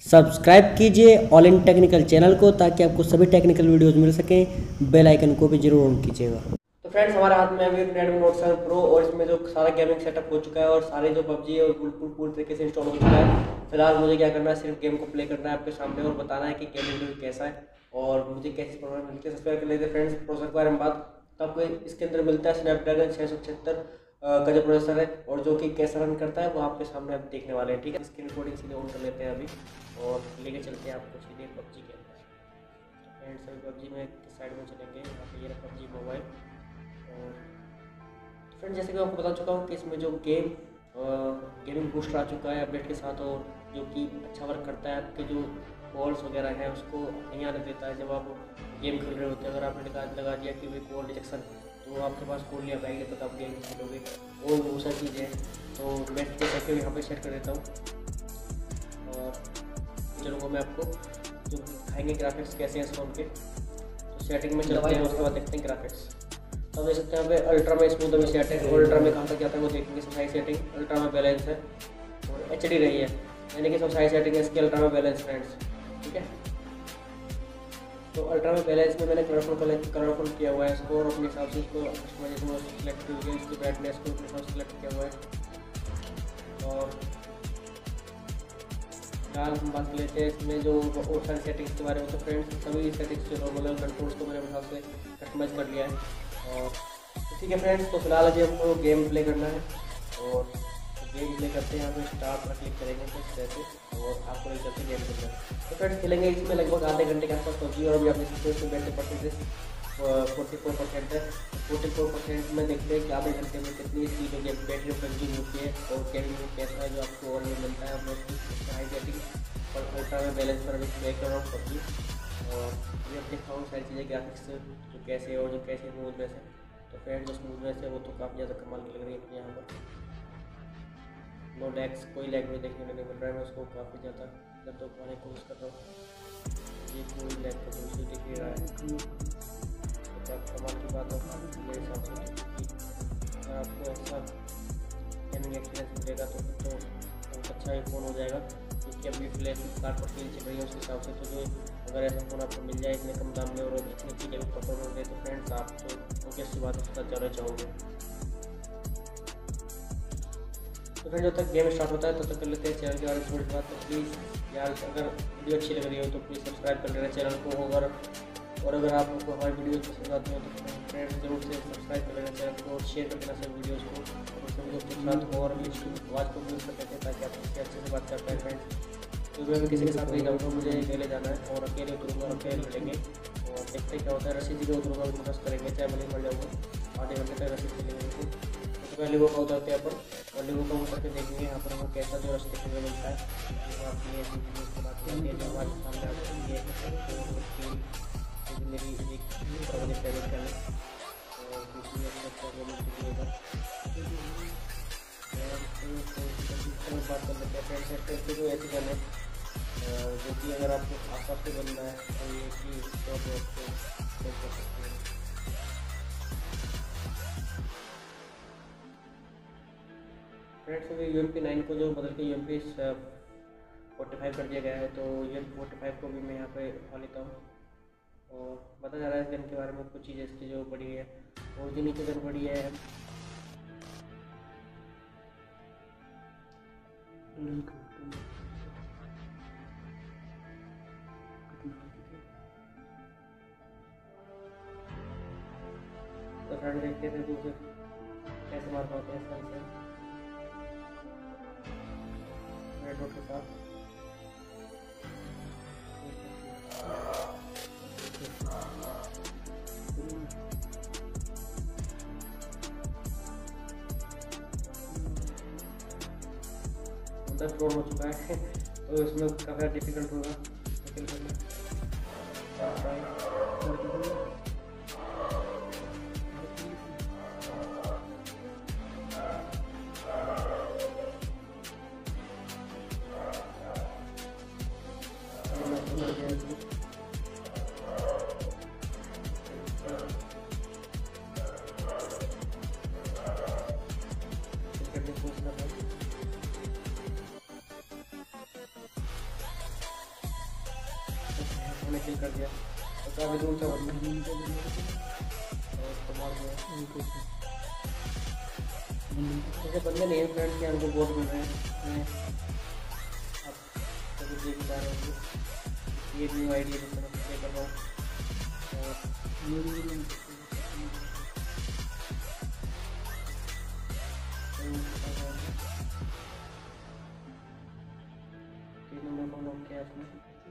Subscribe कीजिए all in technical channel को ताकि आपको सभी टेक्निकल वीडियोस मिल सकें। बेल आइकन को भी जरूर ऑन कीजिएगा। तो फ्रेंड्स, हमारे हाथ में अभी रेडमी नोट 7 प्रो और इसमें जो सारा गेमिंग सेटअप हो चुका है और सारे जो पबजी है पूरी तरीके से इंस्टॉल हो चुका है। फिलहाल मुझे क्या करना है, सिर्फ गेम को प्ले करना है आपके सामने और बताना है कि गेमिंग वीडियो कैसा है और मुझे कैसी प्रॉब्लम मिलती है। सब्सक्राइब कर लेते फ्रेंड्स। प्रोसेसर के बारे में बात, तो आपको इसके अंदर मिलता है स्नैपड्रैगन 676 का जो प्रोसेसर है और जो कि कैसा रन करता है वो आपके सामने आप देखने वाले हैं। ठीक है, स्क्रीन रिकॉर्डिंग सीधे ऑन कर लेते हैं अभी और लेके चलते हैं आपको सीधे पबजी के अंदर। फ्रेंड्स, अभी पबजी में साइड में चलेंगे, यहाँ पे ये रहा पबजी मोबाइल। और फ्रेंड्स, जैसे कि आपको बता चुका हूँ कि इसमें जो गेमिंग बूस्टर आ चुका है अपडेट के साथ और जो कि अच्छा वर्क करता है। आपके जो कॉल्स वगैरह हैं उसको नहीं आने देता है जब आप गेम खेल रहे होते हैं। अगर आपने लगा दिया कि भाई कॉल रिजेक्शन, तो आपके पास कॉल नहीं आ पाएगी तब तक आप गेम खेलोगे और बहुत सारी चीज़ें हैं। तो मैं जैसे कि यहाँ पे सेट कर देता हूँ और चलो मैं आपको जो दिखाएंगे ग्राफिक्स कैसे हैं फ़ोन के। तो सेटिंग में चलते हैं, उसके बाद देखते हैं ग्राफिक्स। तो देख सकते हैं यहाँ पे अल्ट्रा में स्मूथ अभी सेट है और अल्ट्रा में कहाँ तक जाता है वो देखेंगे। सब सारी सेटिंग अल्ट्रा में बैलेंस है और HD रही है, यानी कि सब सारी सेटिंग है इसकी अल्ट्रा में बैलेंस फ्रेंड्स। ठीक है, तो अल्ट्रा में बैलेंस में मैंने कलरफुल किया हुआ है इसको और अपने हिसाब से इसको कस्टमाइजेशन सेलेक्ट किया, इसकी ब्राइटनेस को अपने हिसाब से सेलेक्ट किया हुआ है। और फिलहाल हम बात कर लेते हैं इसमें जो और सारी सेटिंग्स के बारे में। तो फ्रेंड्स, सभी सेटिंग्स जो नॉर्मल कंट्रोल्स को मैंने अपने हिसाब से कस्टमाइज कर लिया है। और ठीक है फ्रेंड्स, तो फिलहाल अभी हमको गेम प्ले करना है और गेम प्ले करते हैं। यहाँ पे स्टार्ट पर क्लिक करेंगे तो जैसे और आपको ले चलते गेम के अंदर। तो फ्रेंड्स, खेलेंगे इसमें लगभग आधे घंटे के आसपास पबजी और अभी अपने सिचुएशन बैठे परसेंटेज 44% है। 44% में देखते हैं कि आधे घंटे में कितनी इसकी जो गेम बैटरी कंज्यूम होती है और गेमिंग में कैसा है जो आपको और में मिलता है। हाई सेटिंग और अल्ट्रा में बैलेंस पर अभी प्ले कर रहा हूँ पबजी और ये अब दिखाऊँ सारी चीज़ें ग्राफिक्स जो कैसे है और जो कैसे स्मूथनेस है। तो फ्रेंड्स, जो स्मूथनेस है वो तो काफ़ी ज़्यादा कमाल की लग रही है यहाँ पर। नो लैग्स, कोई लैग नहीं देखने को नहीं मिल रहा है। मैं उसको काफ़ी ज़्यादा जब तो पाने की कोशिश कर रहा हूँ, ये कोई लैग का कोई दिख नहीं रहा है। तो आप कमाल की बात है मेरे हिसाब से कि आपको ऐसा गेमिंग एक्सपीरियंस मिलेगा तो बहुत अच्छा ही फ़ोन हो जाएगा। क्योंकि अभी फ्लिपकार्ट पर सेल चल रही है उस हिसाब से। तो जो अगर ऐसा फ़ोन आपको मिल जाए इतने कम दाम में और इतनी चीज़ें परफॉर्म हो गए तो फ्रेंड्स आप तो कैसी बात है ज़्यादा चाहोगे। तो फिर जब तक गेम स्टार्ट होता है तब तक कर लेते हैं चैनल के बारे में थोड़ी बात। तो प्लीज़ यार, अगर वीडियो अच्छी लग रही हो तो प्लीज़ सब्सक्राइब कर लेना चैनल को। और अगर आपको हमारी वीडियो पसंद आती हो तो फ्रेंड्स जरूर से सब्सक्राइब कर लेना चैनल को और शेयर कर देना सब वीडियोज़ को और सभी दोस्तों के साथ और आवाज़ को यूज़ कर सकते हैं ताकि आप इससे अच्छे से बात कर पाए फ्रेंड्स। तो मैं किसी के साथ नहीं जाऊँगा, मुझे अकेले जाना है और अकेले उतरूँगा, अकेले लड़ेंगे और देखते क्या होता है। रशीद जी को उतरूँगा, उनको बस करेंगे, चाहे भले मर जाऊँगा। आधे घंटे तक रशीद चलेंगे। तो पहले वो का उतरते हैं अपन और लिवो का उतर के देखेंगे यहाँ पर हमें कैसा जो रास्ते देखने को मिलता है। आपकी ऐसी वीडियोज़ को बात करते हैं जो हमारे सामने आती है मेरी एक फेवरेट चैनल और दूसरी अच्छा बात कर लेते हैं फ्रेंड्स। जो ऐसी चैनल जो कि अगर आपको आसपास से बनना है तो ये कि फ्रेंड्स, अभी UMP 9 को जो बदल के UMP 45 कर दिया गया है। तो UMP 45 को भी मैं यहाँ पे उठा लेता हूँ और पता जा रहा है गन के बारे में कुछ चीज़ें इसकी जो बड़ी है और जो नीचे गन बड़ी है। तो फ्रेंड देखते थे दूसरे कैसे मार पाते हैं सन से रेड डॉट के साथ। फ्लोर हो चुका है तो इसमें काफ़ी डिफिकल्ट होगा किल करना। हमने किल कर दिया। तो काफ़ी दूर से जैसे बंदे नहीं है फ्रेंड्स के हमको बोट मिल रहे हैं। आप सभी देख पा रहे होंगे ये न्यू आइडिया जिसमें मैं प्ले कर रहा हूँ। और तीन नंबर को लॉक किया इसमें।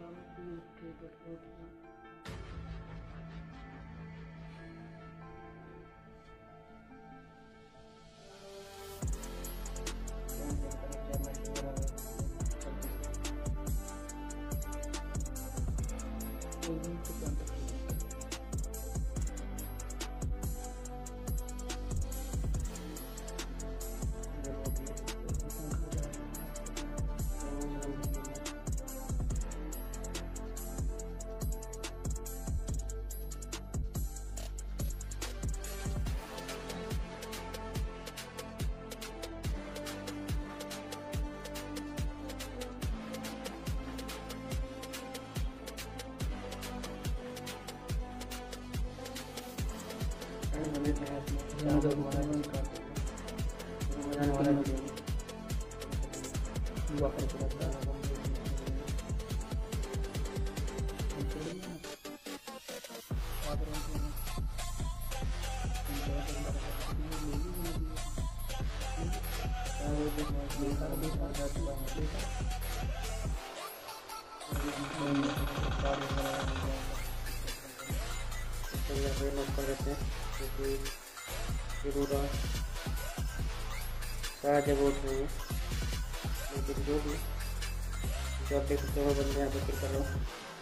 सारा जगह उठ रही है, लेकिन जो भी जो आप देख सकते हो बंदे यहाँ पे किल कर रहा हूँ।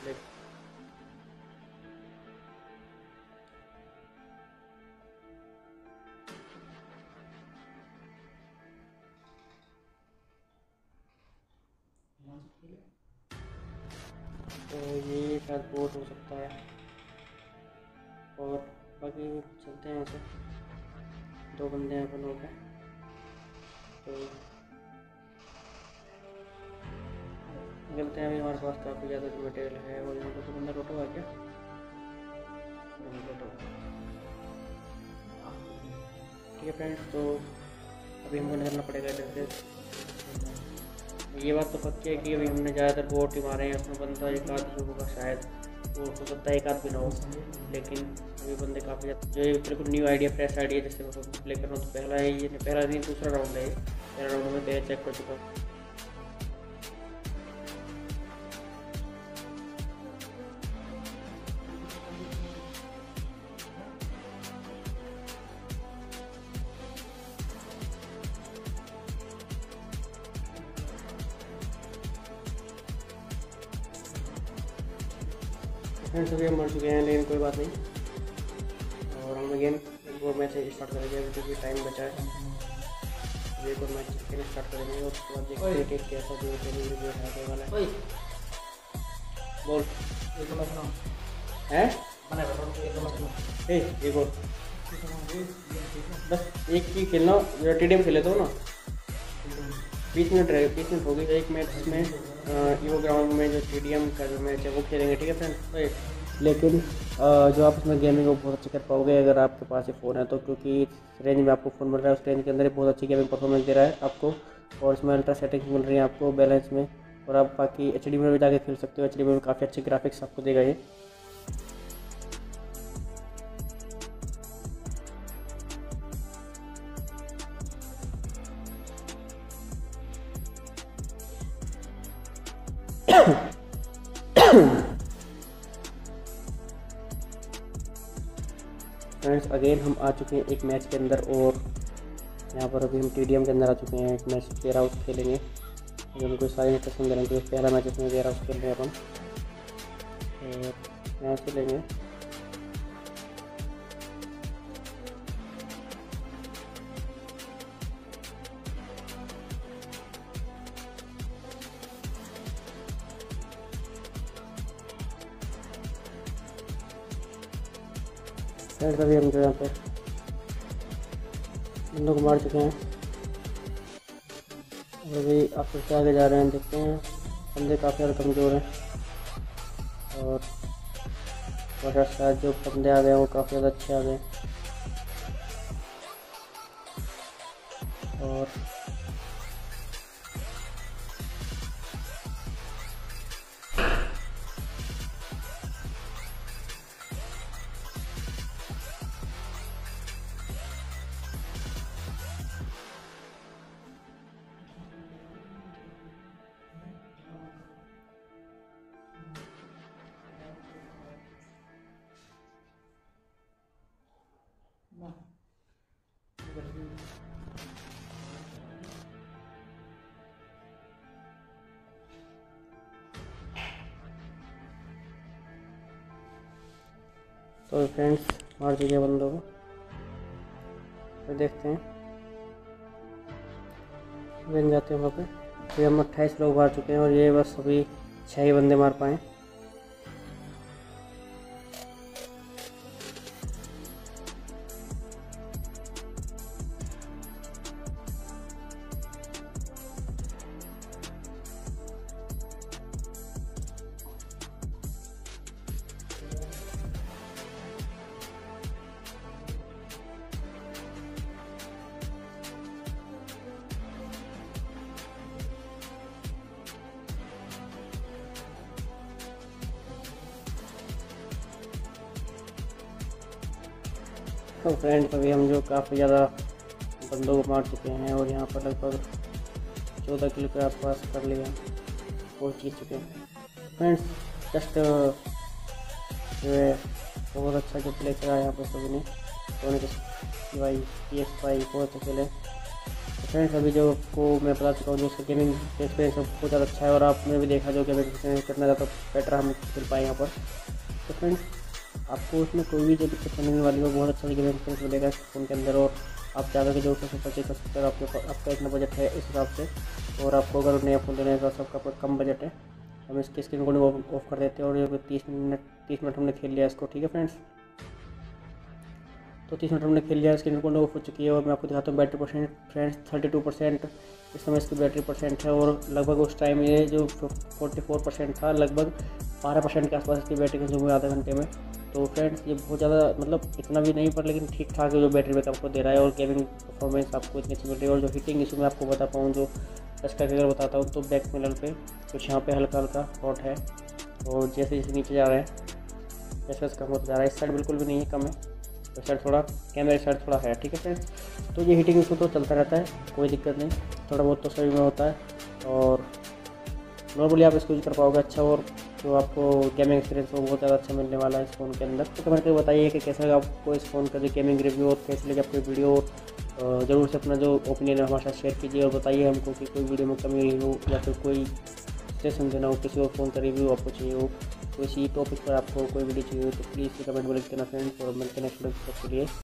तो ये शायद बोट हो सकता है। और बाकी चलते हैं ऐसे, दो बंदे यहाँ पर लोग हैं। तो निकलते हैं। अभी हमारे पास काफ़ी ज़्यादा जो मटेरियल है। और यहाँ पर तो बंदा रोटा हुआ क्या? ठीक है फ्रेंड्स, तो अभी हमको निकलना पड़ेगा इधर से। ये बात तो पक्की है कि अभी हमने ज़्यादातर बोट ही मारे हैं। उसमें बंदा एक आध ही होगा शायद, वो हो सकता है एक आध भी ना हो, लेकिन अभी बंदे काफ़ी ज़्यादा। जो ये बिल्कुल न्यू आइडिया, फ्रेश आइडिया जिससे मैं प्ले कर रहा हूँ। तो पहला है ये, पहला दिन दूसरा राउंड है। पहला राउंड में पहले चेक कर चुका हूँ। फ्रेंड्स अभी हम मर चुके हैं, लेकिन कोई बात नहीं। और हम अगेन एक और मैच स्टार्ट करेंगे क्योंकि टाइम बचा है। एक और मैच स्टार्ट करेंगे और उसके बाद देखते हैं कि कैसा जो ट्रेनिंग वीडियो है वाला है। बोल है एक और बस एक ही खेलना। टीडीएम खेले तो ना 20 मिनट रहे, 20 मिनट हो गई। एक मैच में ईवो ग्राउंड में जो टीडीएम का जो मैच है वो खेलेंगे, ठीक है फ्रेंड्स। लेकिन जो आप इसमें गेमिंग को बहुत अच्छी कर पाओगे अगर आपके पास ये फ़ोन है तो, क्योंकि इस रेंज में आपको फ़ोन मिल रहा है, उस रेंज के अंदर बहुत अच्छी गेमिंग परफॉर्मेंस दे रहा है आपको। और इसमें अल्ट्रा सेटिंग्स मिल रही है आपको बैलेंस में। और आप बाकी HD में भी जाके खेल सकते हो। HD में काफ़ी अच्छे ग्राफिक्स आपको देगा ये। फ्रेंड्स अगेन हम आ चुके हैं एक मैच के अंदर। और यहाँ पर अभी हम टीडीएम के अंदर आ चुके हैं। एक मैच वेयर हाउस खेलेंगे। हम कोई सारे इंस्ट्रक्शन दे रहे हैं। पहला मैच इसमें वेयर हाउस खेल रहे हैं अपन। और मैच खेलेंगे। फ्रेंड्स अभी हम जो यहाँ पे बंदों को मार चुके हैं और अभी आप सबसे आगे जा रहे हैं। देखते हैं बंदे काफ़ी ज़्यादा कमज़ोर हैं और और शायद जो बंदे आ गए वो काफ़ी ज़्यादा अच्छे आ गए। और तो फ्रेंड्स मार दीजिए बंदों को, फिर देखते हैं बन जाते हैं वहाँ पे। अभी हम 28 लोग मार चुके हैं और ये बस अभी 6 ही बंदे मार पाए। तो फ्रेंड्स अभी हम जो काफ़ी ज़्यादा बंदों को मार चुके हैं और यहाँ पर लगभग 14 किलो के आसपास कर लिया, पहुँच चुके हैं फ्रेंड्स। जस्ट बहुत अच्छा जो प्ले करा यहाँ पर सभी ने, सोने के भाई PS भाई बहुत अकेले। तो फ्रेंड्स अभी जो को मैं बता चुका हूँ जो उसका गेमिंग एक्सपीरियंस बहुत ज़्यादा अच्छा है और आपने भी देखा जो गेमिंग एक्सपीरियंस कितना ज़्यादा बेटर हम खेल पाए यहाँ पर। तो फ्रेंड्स आपको उसमें कोई भी जो दिक्कत करने वाली हो, बहुत अच्छा गेमिंग एक्सपीरियंस मिलेगा इस फ़ोन के अंदर। और आप ज़्यादा के जो से परचेज कर सकते हो, आपका इतना बजट है इस हिसाब से। और आपको अगर नया फ़ोन लेना है तो सबका कम बजट है, हम इसकी स्क्रीन को ऑफ कर देते हैं। और ये 30 मिनट हमने खेल लिया इसको, ठीक है फ्रेंड्स। तो 30 मिनट हमने खेल लिया, स्क्रीन रिकॉर्ड ऑफ हो चुकी है। और मैं आपको दिखाता हूँ बैटरी परसेंट फ्रेंड्स, 32% इस समय इसकी बैटरी परसेंट है। और लगभग उस टाइम ये जो 44% था, लगभग 12% के आसपास इसकी बैटरी कंज्यूम हुई आधे घंटे में। तो फ्रेंड्स ये बहुत ज़्यादा मतलब इतना भी नहीं पर लेकिन ठीक ठाक है जो बैटरी बैकअप आपको दे रहा है। और गेमिंग परफॉर्मेंस आपको इतनी अच्छी मिल रही है। और जो हीटिंग इशू मैं आपको बता पाऊँ, जो टच करके अगर बताता हूँ तो बैक पैनल पे कुछ यहाँ पे हल्का हल्का हॉट है। और जैसे जैसे नीचे जा रहे हैं जैसे कम होता जा रहा है। इस साइड बिल्कुल भी नहीं है, कम है। तो साइड थोड़ा कैमरे साइड थोड़ा है, ठीक है फ्रेंड्स। तो ये हीटिंग इशू तो चलता रहता है, कोई दिक्कत नहीं, थोड़ा बहुत तो सभी में होता है। और नॉर्मली आप इसको यूज कर पाओगे अच्छा। और जो आपको गेमिंग एक्सपीरियंस हो बहुत ज़्यादा अच्छा मिलने वाला है इस फ़ोन के अंदर। तो कमेंट करके बताइए कि कैसा लगा आपको इस फ़ोन का जो गेमिंग रिव्यू और कैसे लगे आपको वीडियो। ज़रूर से अपना जो ओपिनियन है हमारे साथ शेयर कीजिए और बताइए हमको कि कोई वीडियो में कमी हुई हो या फिर कोई सजेशन देना हो, किसी और फ़ोन का रिव्यू आपको चाहिए हो, किसी टॉपिक पर आपको कोई वीडियो चाहिए हो तो प्लीज़ कमेंट में लिख देना फ्रेंड्स। और मिलते हैं नेक्स्ट वीडियो के लिए।